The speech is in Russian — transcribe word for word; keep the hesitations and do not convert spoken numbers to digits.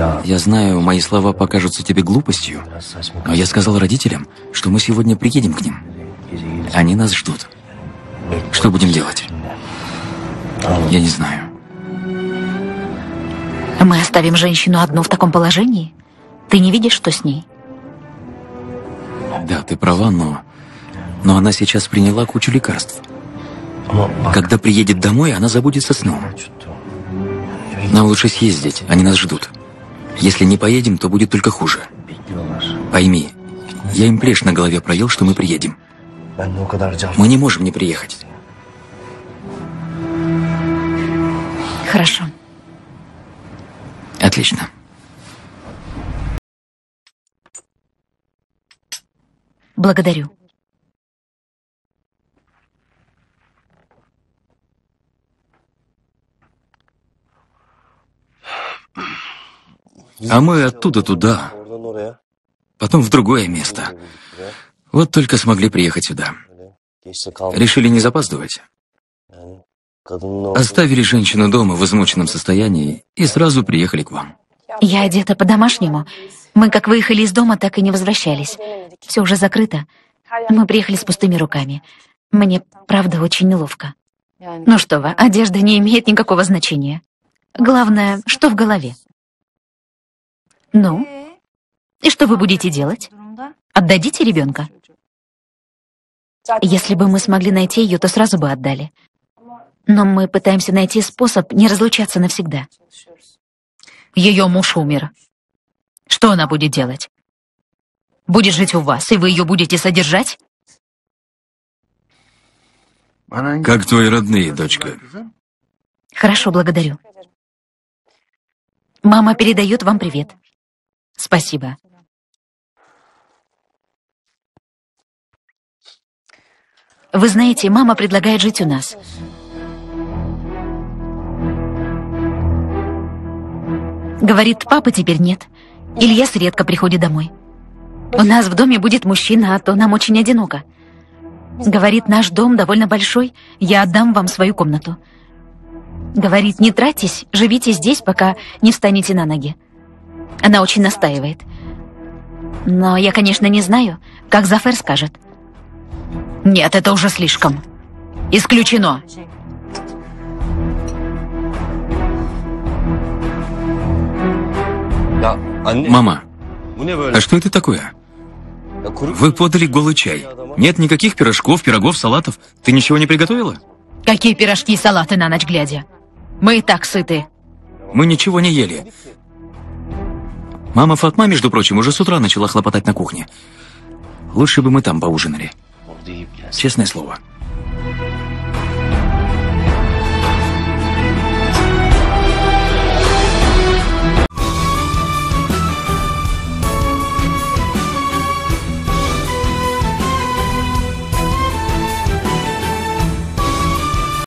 Я знаю, мои слова покажутся тебе глупостью, но я сказал родителям, что мы сегодня приедем к ним. Они нас ждут. Что будем делать? Я не знаю. Мы оставим женщину одну в таком положении? Ты не видишь, что с ней? Да, ты права, но... Но она сейчас приняла кучу лекарств. Когда приедет домой, она забудется снова. Нам лучше съездить, они нас ждут. Если не поедем, то будет только хуже. Пойми, я им плешь на голове проел, что мы приедем. Мы не можем не приехать. Хорошо. Отлично. Благодарю. А мы оттуда туда, потом в другое место. Вот только смогли приехать сюда. Решили не запаздывать. Оставили женщину дома в измученном состоянии и сразу приехали к вам. Я одета по-домашнему. Мы как выехали из дома, так и не возвращались. Все уже закрыто. Мы приехали с пустыми руками. Мне, правда, очень неловко. Ну что вы, одежда не имеет никакого значения. Главное, что в голове. Ну? И что вы будете делать? Отдадите ребенка? Если бы мы смогли найти ее, то сразу бы отдали. Но мы пытаемся найти способ не разлучаться навсегда. Ее муж умер. Что она будет делать? Будет жить у вас, и вы ее будете содержать? Как твои родные, дочка? Хорошо, благодарю. Мама передает вам привет. Спасибо. Вы знаете, мама предлагает жить у нас. Говорит, папы теперь нет. Ильяс редко приходит домой. У нас в доме будет мужчина, а то нам очень одиноко. Говорит, наш дом довольно большой, я отдам вам свою комнату. Говорит, не тратьтесь, живите здесь, пока не встанете на ноги. Она очень настаивает. Но я, конечно, не знаю, как Зафер скажет. Нет, это уже слишком. Исключено. Мама, а что это такое? Вы подали голый чай. Нет никаких пирожков, пирогов, салатов. Ты ничего не приготовила? Какие пирожки и салаты на ночь глядя? Мы и так сыты. Мы ничего не ели. Мама Фатма, между прочим, уже с утра начала хлопотать на кухне. Лучше бы мы там поужинали. Честное слово.